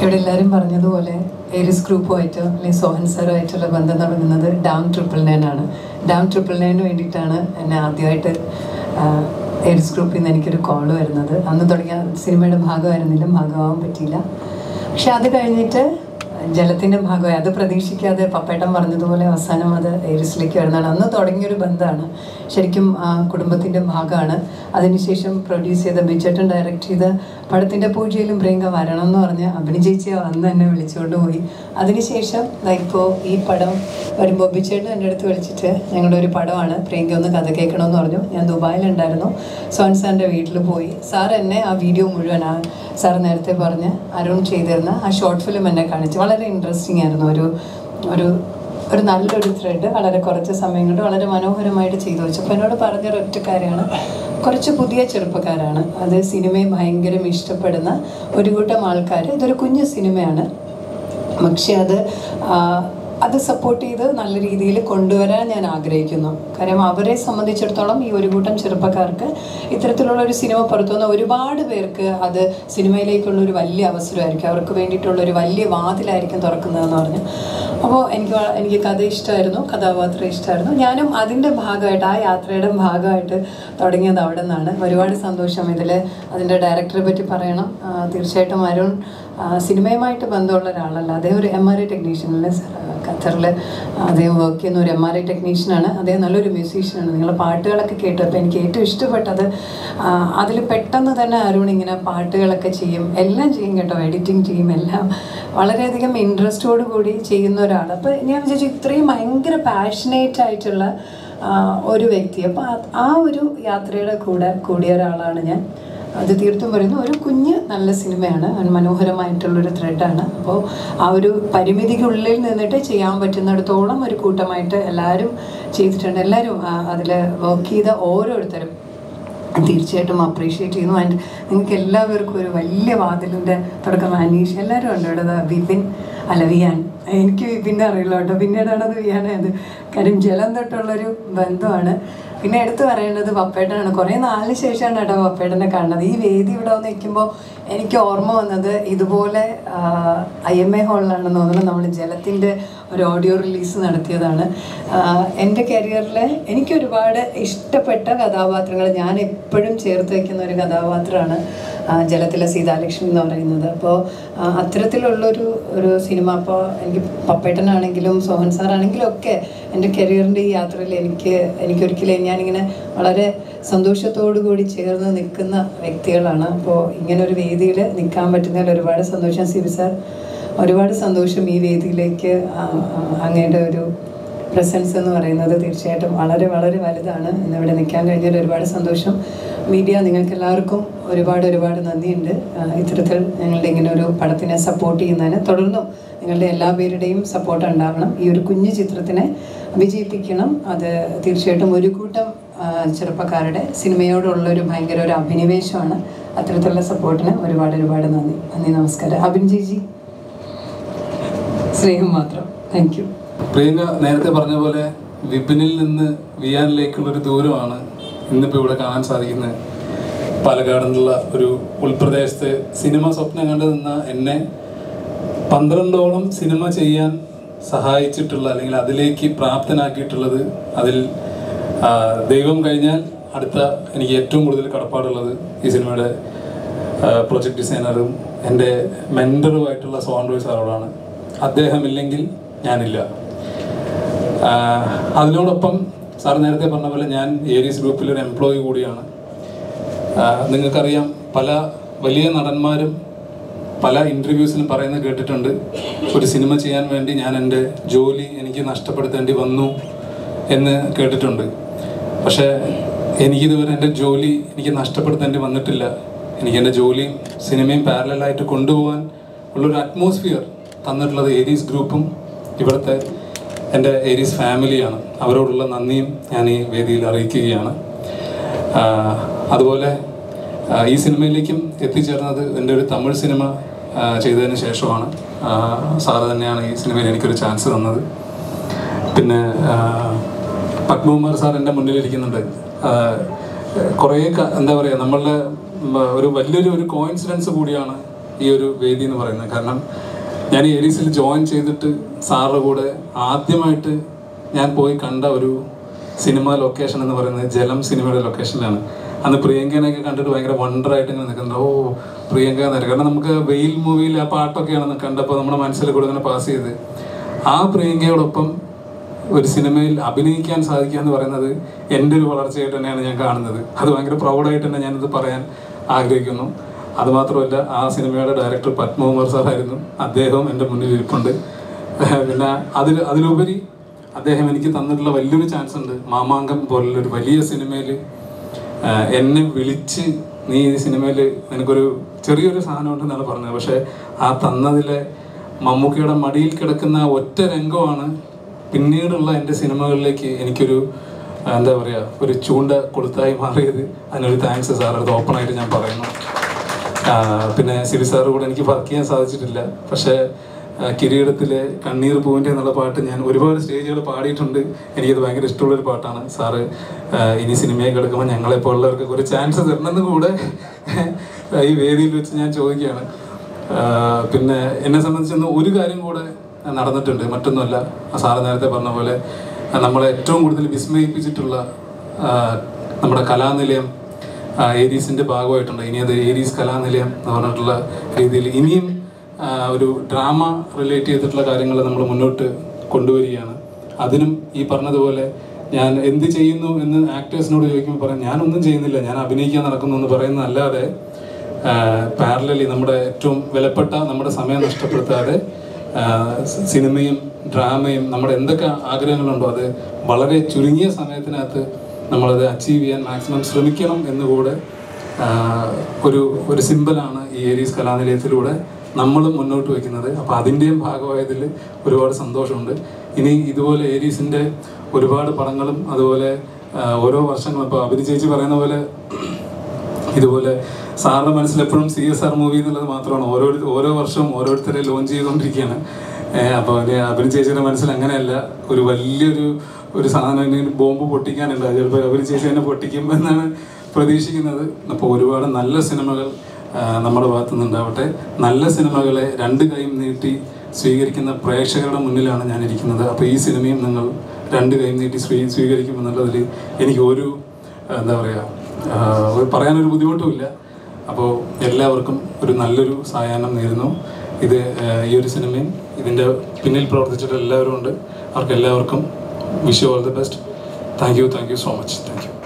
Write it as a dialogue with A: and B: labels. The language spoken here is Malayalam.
A: ഇവിടെ എല്ലാവരും പറഞ്ഞതുപോലെ ഏരിസ് ഗ്രൂപ്പുമായിട്ട് അല്ലെങ്കിൽ സോഹൻ സാറുമായിട്ടുള്ള ബന്ധം തുടങ്ങുന്നത് ഡാം 999 ആണ്. ഡാം 999 വേണ്ടിയിട്ടാണ് എന്നെ ആദ്യമായിട്ട് ഏരിസ് ഗ്രൂപ്പിൽ നിന്ന് എനിക്കൊരു കോൾ വരുന്നത്. അന്ന് തുടങ്ങിയ സിനിമയുടെ ഭാഗമായിരുന്നില്ല, ഭാഗമാവാൻ പറ്റിയില്ല. പക്ഷെ അത് കഴിഞ്ഞിട്ട് ജലത്തിൻ്റെ ഭാഗമായി, അത് പ്രതീക്ഷിക്കാതെ പപ്പേട്ടൻ പറഞ്ഞതുപോലെ അവസാനം അത് ഏരിസിലേക്ക് വരുന്നതാണ്. അന്ന് തുടങ്ങിയൊരു ബന്ധമാണ്, ശരിക്കും കുടുംബത്തിൻ്റെ ഭാഗമാണ്. അതിനുശേഷം പ്രൊഡ്യൂസ് ചെയ്ത ബിജേട്ടൻ ഡയറക്റ്റ് ചെയ്ത പടത്തിൻ്റെ പൂജയിലും പ്രിയങ്ക വരണം എന്ന് പറഞ്ഞ് അഭിനയിച്ചേച്ചി അന്ന് തന്നെ വിളിച്ചുകൊണ്ട് പോയി. അതിനുശേഷം ഇപ്പോൾ ഈ പടം വരുമ്പോൾ ബിജേട്ടൻ എൻ്റെ അടുത്ത് വിളിച്ചിട്ട് ഞങ്ങളുടെ ഒരു പടമാണ്, പ്രിയങ്ക ഒന്ന് കഥ കേൾക്കണമെന്ന് പറഞ്ഞു. ഞാൻ ദുബായിലുണ്ടായിരുന്നു, സോഹൻ സാറിൻ്റെ വീട്ടിൽ പോയി. സാർ എന്നെ ആ വീഡിയോ മുഴുവൻ സാർ നേരത്തെ പറഞ്ഞ് അരുൺ ചെയ്തിരുന്ന ആ ഷോർട്ട് ഫിലിം എന്നെ കാണിച്ചു. വളരെ ഇൻട്രസ്റ്റിംഗ് ആയിരുന്നു. ഒരു നല്ലൊരു ത്രെഡ് വളരെ കുറച്ച് സമയം കൊണ്ട് വളരെ മനോഹരമായിട്ട് ചെയ്തു വെച്ചു. അപ്പോൾ എന്നോട് പറഞ്ഞൊരൊറ്റ കാര്യമാണ്, കുറച്ച് പുതിയ ചെറുപ്പക്കാരാണ്, അത് സിനിമയെ ഭയങ്കര ഇഷ്ടപ്പെടുന്ന ഒരു കൂട്ടം ആൾക്കാർ. ഇതൊരു കുഞ്ഞു സിനിമയാണ്, പക്ഷെ അത് സപ്പോർട്ട് ചെയ്ത് നല്ല രീതിയിൽ കൊണ്ടുവരാൻ ഞാൻ ആഗ്രഹിക്കുന്നു. കാര്യം അവരെ സംബന്ധിച്ചിടത്തോളം ഈ ഒരു കൂട്ടം ചെറുപ്പക്കാർക്ക് ഇത്തരത്തിലുള്ള ഒരു സിനിമ പുറത്തുവന്ന ഒരുപാട് പേർക്ക് അത് സിനിമയിലേക്കുള്ളൊരു വലിയ അവസരമായിരിക്കും, അവർക്ക് വേണ്ടിയിട്ടുള്ളൊരു വലിയ വാതിലായിരിക്കും തുറക്കുന്നതെന്ന് പറഞ്ഞു. അപ്പോൾ എനിക്ക് കഥ ഇഷ്ടമായിരുന്നു, കഥാപാത്രം ഇഷ്ടമായിരുന്നു. ഞാനും അതിൻ്റെ ഭാഗമായിട്ട്, ആ യാത്രയുടെ ഭാഗമായിട്ട് തുടങ്ങിയത് അവിടെ നിന്നാണ്. ഒരുപാട് സന്തോഷം. അതിൻ്റെ ഡയറക്ടറെ പറ്റി പറയണം. തീർച്ചയായിട്ടും അരുൺ സിനിമയുമായിട്ട് ബന്ധമുള്ള ഒരാളല്ല, അദ്ദേഹം ഒരു MRI ടെക്നീഷ്യൻ അല്ലേ സാർ, ഖത്തറിൽ അദ്ദേഹം വർക്ക് ചെയ്യുന്ന ഒരു MRI ടെക്നീഷ്യനാണ്. അദ്ദേഹം നല്ലൊരു മ്യൂസീഷ്യനാണ്. നിങ്ങളുടെ പാട്ടുകളൊക്കെ കേട്ടു. അപ്പോൾ എനിക്ക് ഏറ്റവും ഇഷ്ടപ്പെട്ടത് അതിൽ പെട്ടെന്ന് തന്നെ അരുൺ ഇങ്ങനെ പാട്ടുകളൊക്കെ ചെയ്യും, എല്ലാം ചെയ്യും കേട്ടോ, എഡിറ്റിംഗ് ചെയ്യും, എല്ലാം വളരെയധികം ഇൻട്രസ്റ്റോടു കൂടി ചെയ്യുന്ന ഒരാൾ. അപ്പോൾ ഞാൻ വിചാരിച്ചു ഇത്രയും ഭയങ്കര പാഷനേറ്റ് ആയിട്ടുള്ള ഒരു വ്യക്തി. അപ്പോൾ ആ ഒരു യാത്രയുടെ കൂടിയ ഒരാളാണ് ഞാൻ. അത് തീർത്തും പറയുന്നു, ഒരു കുഞ്ഞ് നല്ല സിനിമയാണ്, മനോഹരമായിട്ടുള്ളൊരു ത്രെഡാണ്. അപ്പോൾ ആ ഒരു പരിമിതിക്കുള്ളിൽ നിന്നിട്ട് ചെയ്യാൻ പറ്റുന്നിടത്തോളം ഒരു കൂട്ടമായിട്ട് എല്ലാവരും ചെയ്തിട്ടുണ്ട്. എല്ലാവരും അതിൽ വർക്ക് ചെയ്ത ഓരോരുത്തരും തീർച്ചയായിട്ടും അപ്രീഷിയേറ്റ് ചെയ്യുന്നു. ആൻഡ് നിങ്ങൾക്ക് എല്ലാവർക്കും ഒരു വലിയ വാതിലിൻ്റെ തുടക്കം. അനീഷ് എല്ലാവരും ഉണ്ട് ഇവിടെ. വിപിൻ വിയാൻ, എനിക്ക് വിപിന്നെ അറിയില്ല കേട്ടോ, പിന്നീടാണ് അത് വിയാനായത്. കാര്യം ജലം തൊട്ടുള്ളൊരു ബന്ധമാണ്. പിന്നെ എടുത്തു പറയേണ്ടത് പപ്പേട്ടനാണ്. കുറേ നാളിന് ശേഷമാണ് കേട്ടോ പപ്പേട്ടനെ കാണുന്നത്. ഈ വേദി ഇവിടെ വന്ന് നിൽക്കുമ്പോൾ എനിക്ക് ഓർമ്മ വന്നത് ഇതുപോലെ IMA ഹാളിലാണെന്ന് തോന്നുന്നു നമ്മൾ ജലത്തിൻ്റെ ഒരു ഓഡിയോ റിലീസ് നടത്തിയതാണ്. എൻ്റെ കരിയറിൽ എനിക്കൊരുപാട് ഇഷ്ടപ്പെട്ട കഥാപാത്രങ്ങൾ ഞാൻ എപ്പോഴും ചേർത്ത് വയ്ക്കുന്ന ഒരു കഥാപാത്രമാണ് ജലത്തിലെ സീതാലക്ഷ്മി എന്ന് പറയുന്നത്. അപ്പോൾ അത്തരത്തിലുള്ളൊരു സിനിമ, അപ്പോൾ എനിക്ക് പപ്പേട്ടനാണെങ്കിലും സോഹൻ സാറാണെങ്കിലും ഒക്കെ എൻ്റെ കരിയറിൻ്റെ ഈ യാത്രയിൽ എനിക്കൊരിക്കലും ഞാനിങ്ങനെ വളരെ സന്തോഷത്തോടു കൂടി ചേർന്ന് നിൽക്കുന്ന വ്യക്തികളാണ്. അപ്പോൾ ഇങ്ങനൊരു വേദിയിൽ നിൽക്കാൻ പറ്റുന്നതിൽ ഒരുപാട് സന്തോഷം. സിബി സാർ, ഒരുപാട് സന്തോഷം. ഈ വേദിയിലേക്ക് അങ്ങയുടെ ഒരു പ്രസൻസ് എന്ന് പറയുന്നത് തീർച്ചയായിട്ടും വളരെ വളരെ വലുതാണ്. ഇന്നിവിടെ നിൽക്കാൻ കഴിഞ്ഞാൽ ഒരുപാട് സന്തോഷം. മീഡിയ, നിങ്ങൾക്കെല്ലാവർക്കും ഒരുപാട് നന്ദിയുണ്ട്. ഇത്തരത്തിൽ ഞങ്ങളുടെ ഇങ്ങനെ ഒരു പടത്തിനെ സപ്പോർട്ട് ചെയ്യുന്നതിന് തുടർന്നും നിങ്ങളുടെ എല്ലാ പേരുടെയും സപ്പോർട്ട് ഉണ്ടാവണം. ഈ ഒരു കുഞ്ഞു ചിത്രത്തിനെ വിജയിപ്പിക്കണം. അത് തീർച്ചയായിട്ടും ഒരു കൂട്ടം ചെറുപ്പക്കാരുടെ സിനിമയോടുള്ളൊരു ഭയങ്കര ഒരു അഭിനിവേശമാണ്. അത്തരത്തിലുള്ള സപ്പോർട്ടിന് ഒരുപാട് നന്ദി. നമസ്കാരം. അബിൻ ജിജി, സ്നേഹം മാത്രം. Thank you.
B: പ്രിയങ്ക നേരത്തെ പറഞ്ഞ പോലെ വിപിനിൽ നിന്ന് വിയാനിലേക്കുള്ളൊരു ദൂരമാണ് ഇന്നിപ്പോൾ ഇവിടെ കാണാൻ സാധിക്കുന്നത്. പാലക്കാട് നിന്നുള്ള ഒരു ഉൾപ്രദേശത്ത് സിനിമ സ്വപ്നം കണ്ടു നിന്ന എന്നെ 12ഓളം സിനിമ ചെയ്യാൻ സഹായിച്ചിട്ടുള്ള, അല്ലെങ്കിൽ അതിലേക്ക് പ്രാപ്തനാക്കിയിട്ടുള്ളത്, അതിൽ ദൈവം കഴിഞ്ഞാൽ അടുത്ത എനിക്ക് ഏറ്റവും കൂടുതൽ കടപ്പാടുള്ളത് ഈ സിനിമയുടെ പ്രൊജക്ട് ഡിസൈനറും എൻ്റെ മെൻറ്ററുമായിട്ടുള്ള സോഹൻ റോയ് സാറോടാണ്. അദ്ദേഹമില്ലെങ്കിൽ ഞാനില്ല. അതിനോടൊപ്പം സാർ നേരത്തെ പറഞ്ഞ പോലെ ഞാൻ ഏരീസ് ഗ്രൂപ്പിലൊരു എംപ്ലോയി കൂടിയാണ്. നിങ്ങൾക്കറിയാം, പല വലിയ നടന്മാരും പല ഇൻ്റർവ്യൂസിലും പറയുന്നത് കേട്ടിട്ടുണ്ട്, ഒരു സിനിമ ചെയ്യാൻ വേണ്ടി ഞാൻ എൻ്റെ ജോലി എനിക്ക് നഷ്ടപ്പെടുത്തേണ്ടി വന്നു എന്ന് കേട്ടിട്ടുണ്ട്. പക്ഷേ എനിക്കിതുവരെ എൻ്റെ ജോലി എനിക്ക് നഷ്ടപ്പെടുത്തേണ്ടി വന്നിട്ടില്ല. എനിക്ക് എൻ്റെ ജോലിയും സിനിമയും പാരലായിട്ട് കൊണ്ടുപോകാൻ ഉള്ളൊരു അറ്റ്മോസ്ഫിയർ തന്നിട്ടുള്ളത് ഏരീസ് ഗ്രൂപ്പും ഇവിടുത്തെ എൻ്റെ ഏരീസ് ഫാമിലിയാണ്. അവരോടുള്ള നന്ദിയും ഞാൻ ഈ വേദിയിൽ അറിയിക്കുകയാണ്. അതുപോലെ ഈ സിനിമയിലേക്കും എത്തിച്ചേർന്നത് എൻ്റെ ഒരു തമിഴ് സിനിമ ചെയ്തതിന് ശേഷമാണ്. സാറ് തന്നെയാണ് ഈ സിനിമയിൽ എനിക്കൊരു ചാൻസ് തന്നത്. പിന്നെ പത്മകുമാർ സാർ എൻ്റെ മുന്നിലിരിക്കുന്നുണ്ട്. കുറേ എന്താ പറയുക, നമ്മളുടെ ഒരു വലിയൊരു കോയിൻസിഡൻസ് കൂടിയാണ് ഈ ഒരു വേദി എന്ന് പറയുന്നത്. കാരണം ഞാൻ ഏരീസിൽ ജോയിൻ ചെയ്തിട്ട് സാറിൻ്റെ കൂടെ ആദ്യമായിട്ട് ഞാൻ പോയി കണ്ട ഒരു സിനിമ ലൊക്കേഷൻ എന്ന് പറയുന്നത് ജലം സിനിമയുടെ ലൊക്കേഷനിലാണ്. അന്ന് പ്രിയങ്കേനെയൊക്കെ കണ്ടിട്ട് ഭയങ്കര വണ്ടറായിട്ട് ഇങ്ങനെ നിൽക്കുന്നത്. ഓ പ്രിയങ്ക എന്നറിയാം. കാരണം നമുക്ക് വെയിൽ മൂവിയിൽ ആ പാട്ടൊക്കെയാണ് കണ്ടപ്പോൾ നമ്മുടെ മനസ്സിൽ കൂടെ ഇങ്ങനെ പാസ് ചെയ്ത് ആ പ്രിയങ്കയോടൊപ്പം ഒരു സിനിമയിൽ അഭിനയിക്കാൻ സാധിക്കുക എന്ന് പറയുന്നത് എൻ്റെ ഒരു വളർച്ചയായിട്ട് തന്നെയാണ് ഞാൻ കാണുന്നത്. അത് ഭയങ്കര പ്രൗഡായിട്ട് തന്നെ ഞാനിത് പറയാൻ ആഗ്രഹിക്കുന്നു. അതുമാത്രമല്ല, ആ സിനിമയുടെ ഡയറക്ടർ പത്മകുമാർ സാറായിരുന്നു. അദ്ദേഹം എൻ്റെ മുന്നിൽ ഇരിപ്പുണ്ട്. പിന്നെ അതിലുപരി അദ്ദേഹം എനിക്ക് തന്നിട്ടുള്ള വലിയൊരു ചാൻസ് ഉണ്ട്. മാമാങ്കം പോലുള്ളൊരു വലിയ സിനിമയിൽ എന്നെ വിളിച്ച് നീ ഈ സിനിമയിൽ നിനക്കൊരു ചെറിയൊരു സാധനം ഉണ്ടെന്നാണ് പറഞ്ഞത്. പക്ഷേ ആ തന്നതിലെ മമ്മൂക്കയുടെ മടിയിൽ കിടക്കുന്ന ഒറ്റ രംഗമാണ് പിന്നീടുള്ള എൻ്റെ സിനിമകളിലേക്ക് എനിക്കൊരു എന്താ പറയുക ഒരു ചൂണ്ട കൊടുത്തായി മാറിയത്. അതിനൊരു താങ്ക്സ് സാർ, അത് ഓപ്പണായിട്ട് ഞാൻ പറയുന്നു. പിന്നെ സിബി സാറ് കൂടെ എനിക്ക് വർക്ക് ചെയ്യാൻ സാധിച്ചിട്ടില്ല. പക്ഷേ കിരീടത്തിലെ കണ്ണീർ പൂവിൻ്റെ എന്നുള്ള പാട്ട് ഞാൻ ഒരുപാട് സ്റ്റേജുകൾ പാടിയിട്ടുണ്ട്. എനിക്കത് ഭയങ്കര ഇഷ്ടമുള്ളൊരു പാട്ടാണ്. സാറ് ഇനി സിനിമയിൽ കിടക്കുമ്പോൾ ഞങ്ങളെപ്പോലുള്ളവർക്ക് ഒരു ചാൻസ് തരണമെന്ന് കൂടെ ഈ വേദിയിൽ വെച്ച് ഞാൻ ചോദിക്കുകയാണ്. പിന്നെ എന്നെ സംബന്ധിച്ചൊന്ന് ഒരു കാര്യം കൂടെ നടന്നിട്ടുണ്ട്. മറ്റൊന്നുമല്ല, സാറ് നേരത്തെ പറഞ്ഞ പോലെ നമ്മളെ ഏറ്റവും കൂടുതൽ വിസ്മയിപ്പിച്ചിട്ടുള്ള നമ്മുടെ കലാനിലയം ഏരീസിൻ്റെ ഭാഗമായിട്ടുണ്ട്. ഇനി അത് ഏരീസ് കലാനിലയം എന്ന് പറഞ്ഞിട്ടുള്ള രീതിയിൽ ഇനിയും ഒരു ഡ്രാമ റിലേറ്റ് ചെയ്തിട്ടുള്ള കാര്യങ്ങൾ നമ്മൾ മുന്നോട്ട് കൊണ്ടുവരികയാണ്. അതിനും ഈ പറഞ്ഞതുപോലെ ഞാൻ എന്ത് ചെയ്യുന്നു എന്ന് ആക്ടേഴ്സിനോട് ചോദിക്കുമ്പോൾ പറയാം, ഞാനൊന്നും ചെയ്യുന്നില്ല, ഞാൻ അഭിനയിക്കാൻ നടക്കുന്നു എന്ന് പറയുന്നതല്ലാതെ പാരലലി നമ്മുടെ ഏറ്റവും വിലപ്പെട്ട നമ്മുടെ സമയം നഷ്ടപ്പെടുത്താതെ സിനിമയും ഡ്രാമയും നമ്മുടെ എന്തൊക്കെ ആഗ്രഹങ്ങളുണ്ടോ അത് വളരെ ചുരുങ്ങിയ സമയത്തിനകത്ത് നമ്മളത് അച്ചീവ് ചെയ്യാൻ മാക്സിമം ശ്രമിക്കണം എന്നുകൂടെ ഒരു സിമ്പലാണ് ഈ ഏരീസ് കലാനിലയത്തിലൂടെ നമ്മളും മുന്നോട്ട് വയ്ക്കുന്നത്. അപ്പോൾ അതിൻ്റെയും ഭാഗമായതിൽ ഒരുപാട് സന്തോഷമുണ്ട്. ഇനി ഇതുപോലെ ഏരീസിൻ്റെ ഒരുപാട് പടങ്ങളും അതുപോലെ ഓരോ വർഷങ്ങളും ഇപ്പോൾ അഭിനയ ചേച്ചി പറയുന്ന പോലെ ഇതുപോലെ സാറിൻ്റെ മനസ്സിൽ എപ്പോഴും CSR മൂവി എന്നുള്ളത് മാത്രമാണ്. ഓരോ വർഷവും ഓരോരുത്തരെ ലോഞ്ച് ചെയ്തുകൊണ്ടിരിക്കുകയാണ്. അപ്പോൾ അഭിനയ ചേച്ചിയുടെ മനസ്സിൽ അങ്ങനെയല്ല, ഒരു വലിയൊരു സാധനം ബോംബ് പൊട്ടിക്കാനുണ്ട്. അത് ചിലപ്പോൾ അഭിനയ ചേച്ചി തന്നെ പൊട്ടിക്കും എന്നാണ് പ്രതീക്ഷിക്കുന്നത്. അപ്പോൾ ഒരുപാട് നല്ല സിനിമകൾ നമ്മുടെ ഭാഗത്തു നിന്നുണ്ടാവട്ടെ. നല്ല സിനിമകളെ രണ്ട് കൈയും നീട്ടി സ്വീകരിക്കുന്ന പ്രേക്ഷകരുടെ മുന്നിലാണ് ഞാൻ ഇരിക്കുന്നത്. അപ്പോൾ ഈ സിനിമയും നിങ്ങൾ രണ്ട് കൈയും നീട്ടി സ്വീകരിക്കുമെന്നുള്ളതിൽ എനിക്ക് എന്താ പറയുക പറയാനൊരു ബുദ്ധിമുട്ടുമില്ല. അപ്പോൾ എല്ലാവർക്കും ഒരു നല്ലൊരു സായാഹ്നം നേരുന്നു. ഈ ഒരു സിനിമയും ഇതിൻ്റെ പിന്നിൽ പ്രവർത്തിച്ചിട്ട് എല്ലാവരും ഉണ്ട്. അവർക്ക് എല്ലാവർക്കും wish you all the best. Thank you so much. Thank U.